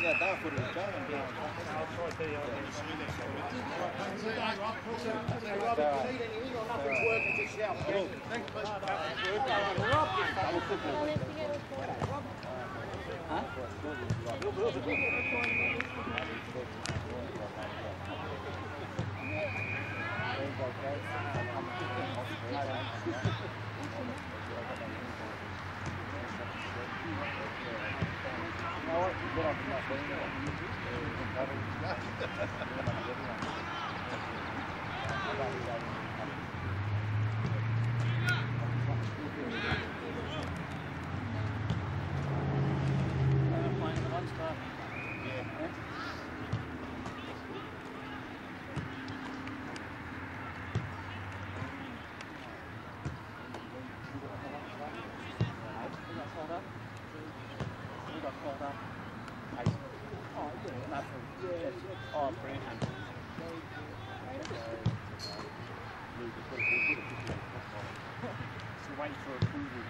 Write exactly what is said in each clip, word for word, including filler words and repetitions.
get that for the job. Nothing's working, just shout. Huh? Wait for approval.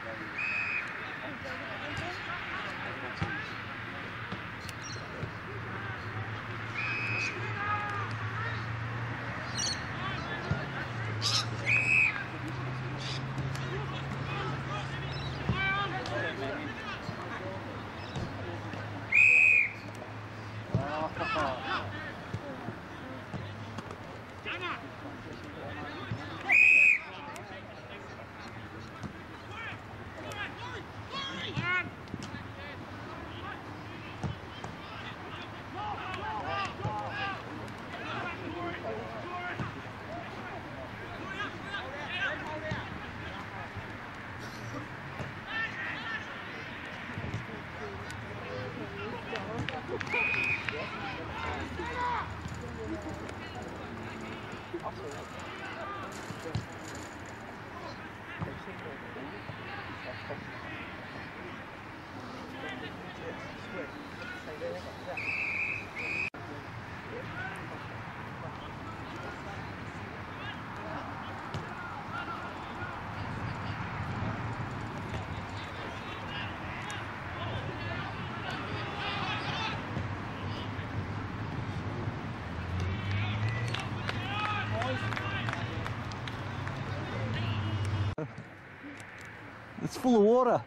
It's full of water.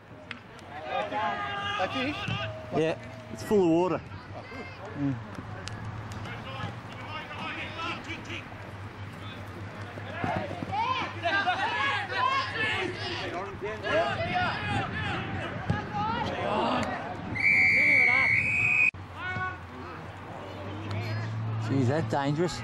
That's it? Yeah, it's full of water. Mm. Geez, that's dangerous.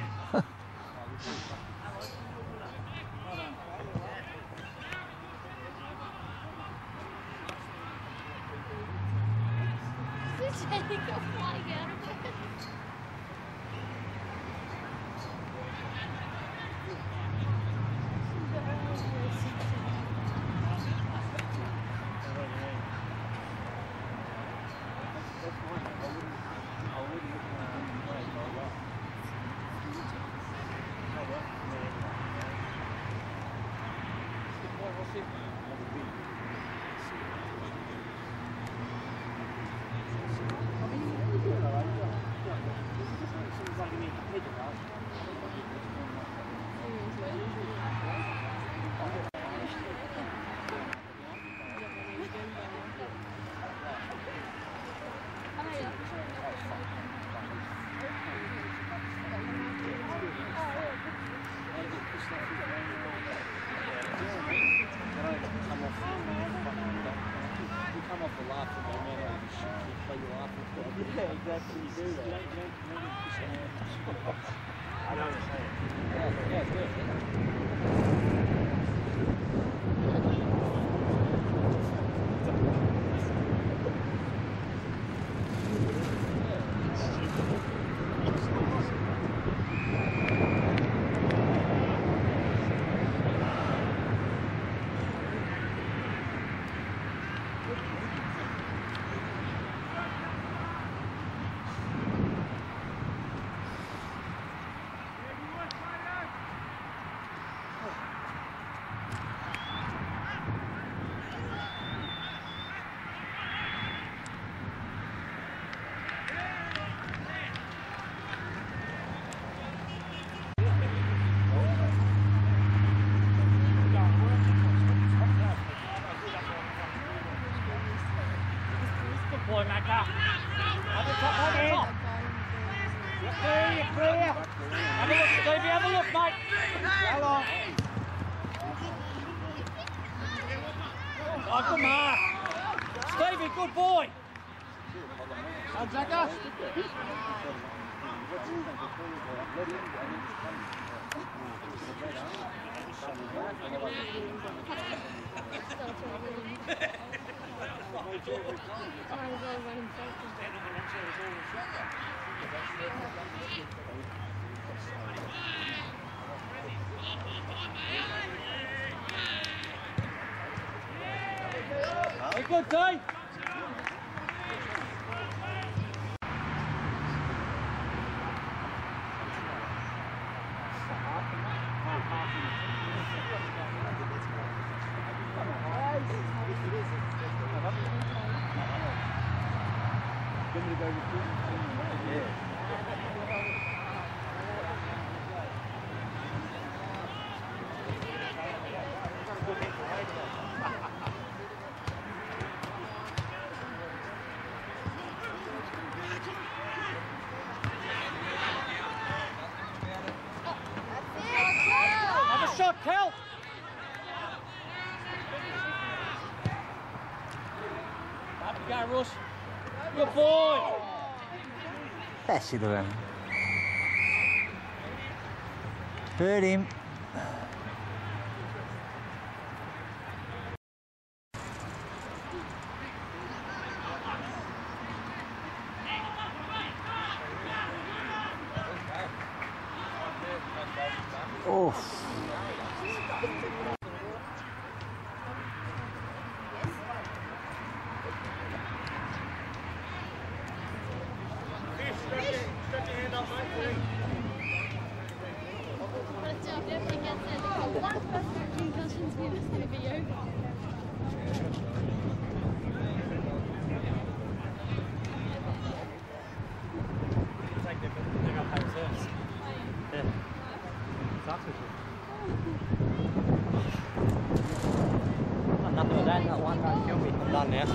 Jacker. Have a top, have a top. You're clear, you're clear. Have a look, Stevie, have a look, mate. Go on. Oh, good mark. Stevie, good boy. Go, Jacker. Very good, Dave. Have a shot, Kel. Up you go, Russ. Good boy. That's it around. Hurt him. Oh. Nothing with that, not one trying to kill me. I'm done now.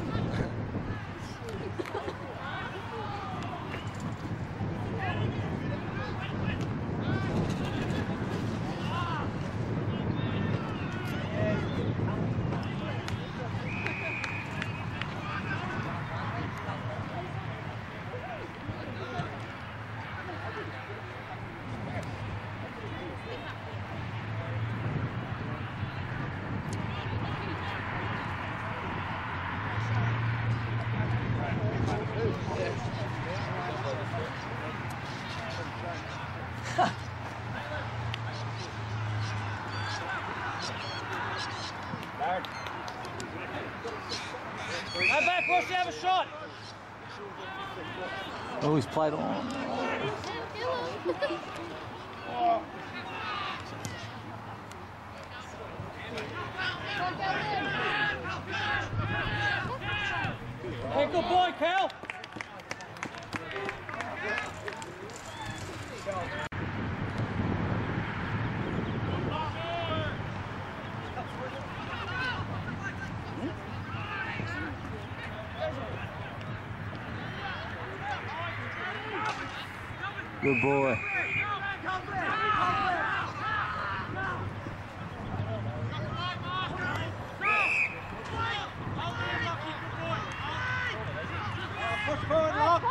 Go back, Russ, you have a shot. Oh, he's played on. Hey, good boy, Cal. Good boy. Push forward, lock.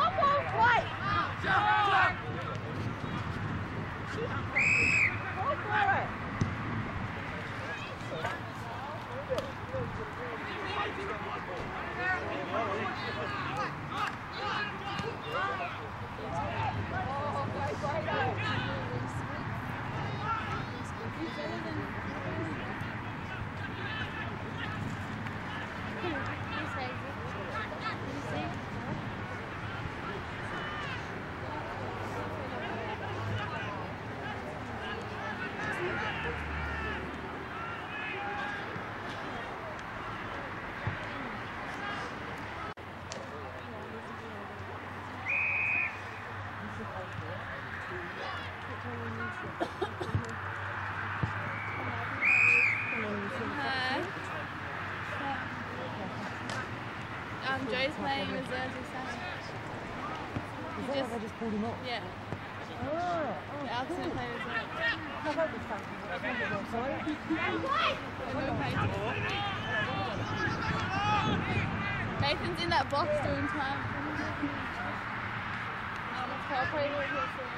playing reserves this Saturday. He just, I just pulled him up. yeah. Oh, oh, The Alps gonna play reserves. how about this time? Sorry? They're no paces. Nathan's in that box doing time. I'll play with him soon.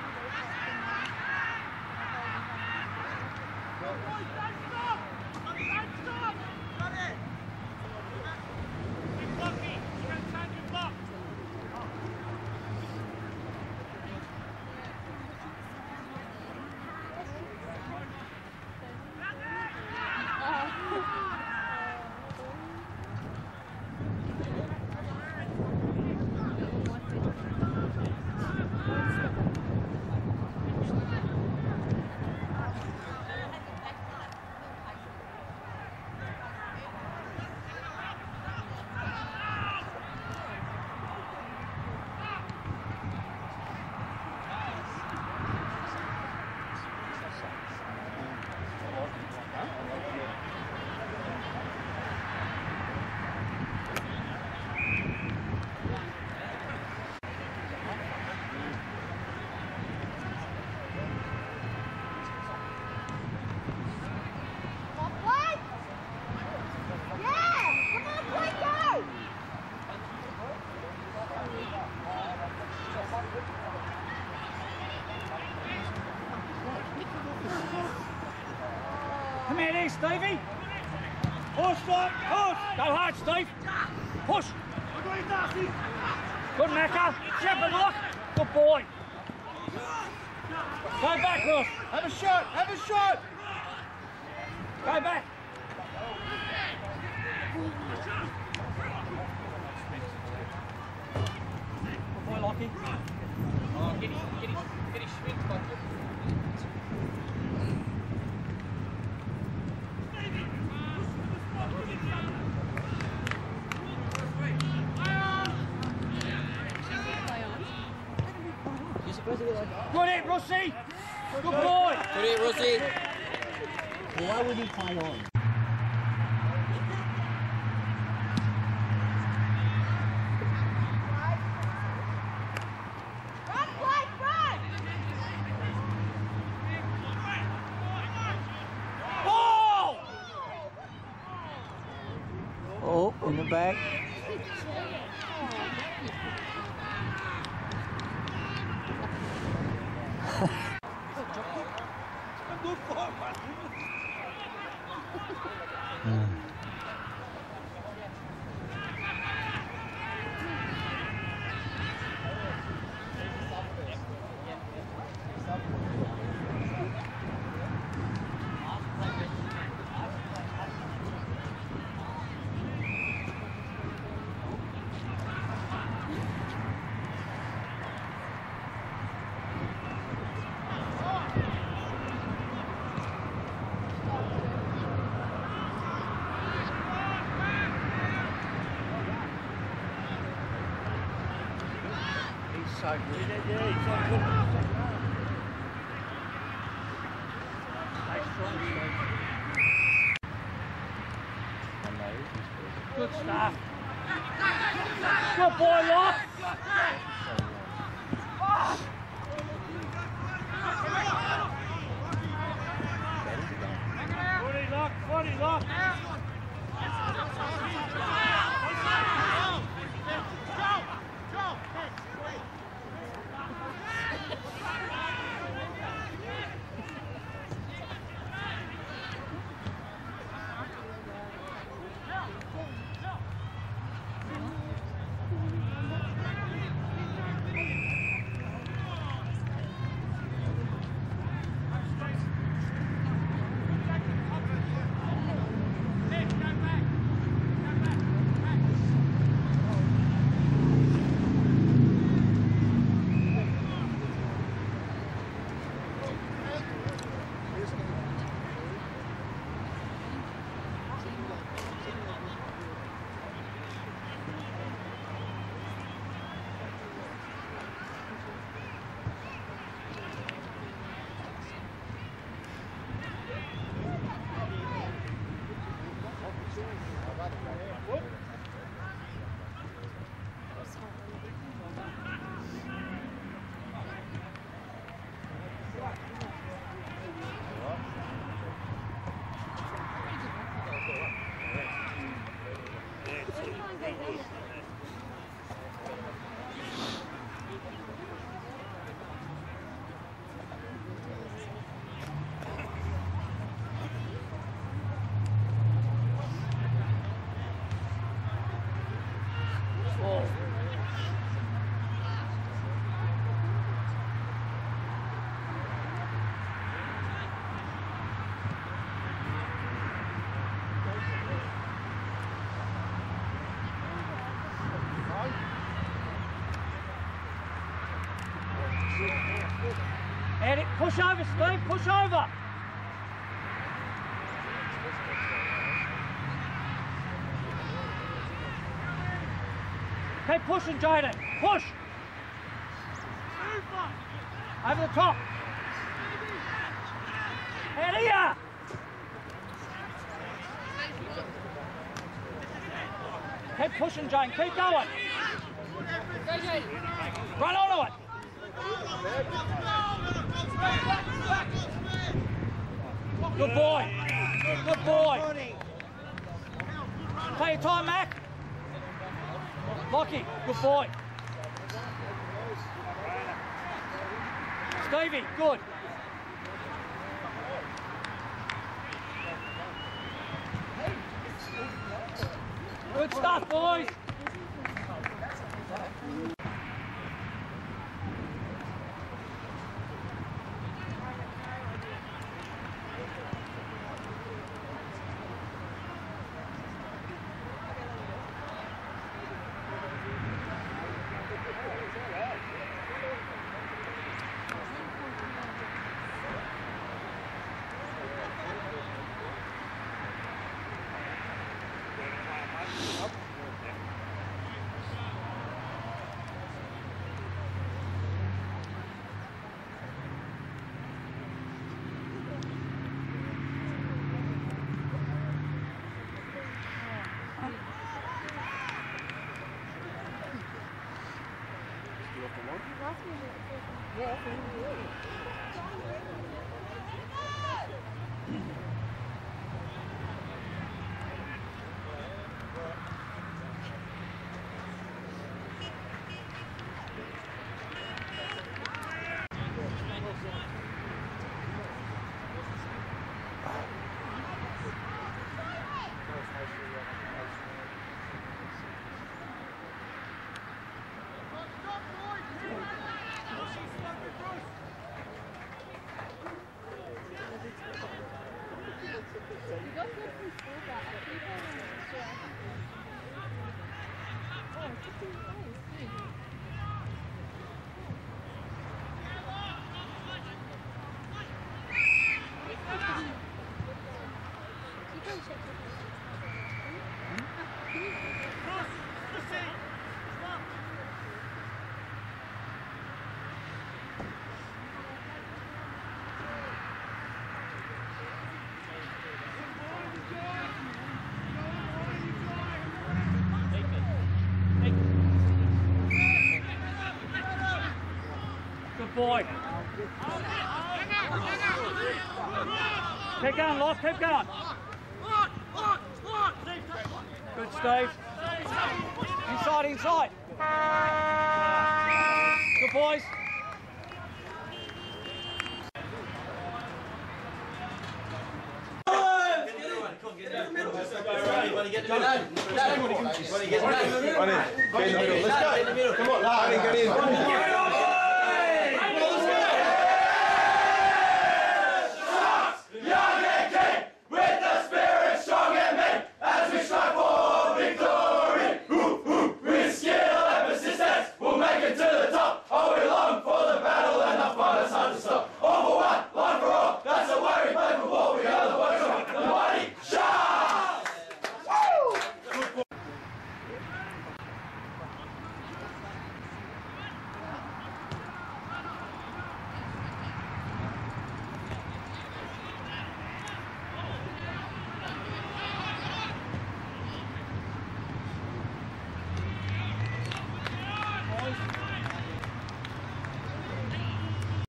Come here, there, Stevie. Push, Steve. Push. Go hard, Steve. Push. Good, Macca. Shepherd, look. Good boy. Go back, Ross. Have a shot, have a shot! Go back. Good boy, Lockie. Oh, get his, get his, get his swing spot. Good hit, Russie. Good boy. Good hit, Russie. Why would he play on? Ball. Oh, in the back. So good. Yeah, he's so good. Stay strong, Steve. Good stuff. Good boy, Locke. Footy, Locke. Footy, Locke. Eddie, push over, Steve, push over. Keep pushing, Jaden. Push. Over the top. Out here. Keep pushing, Jane. Keep going. Run onto it. Good boy. Good boy. Play your time, Mac. Lockie, good boy. Stevie, good. Good stuff, boys. Good boy. Keep going, Lock, keep going. Good, Steve. Inside, inside. Good boys. Let's go. Come on, get in.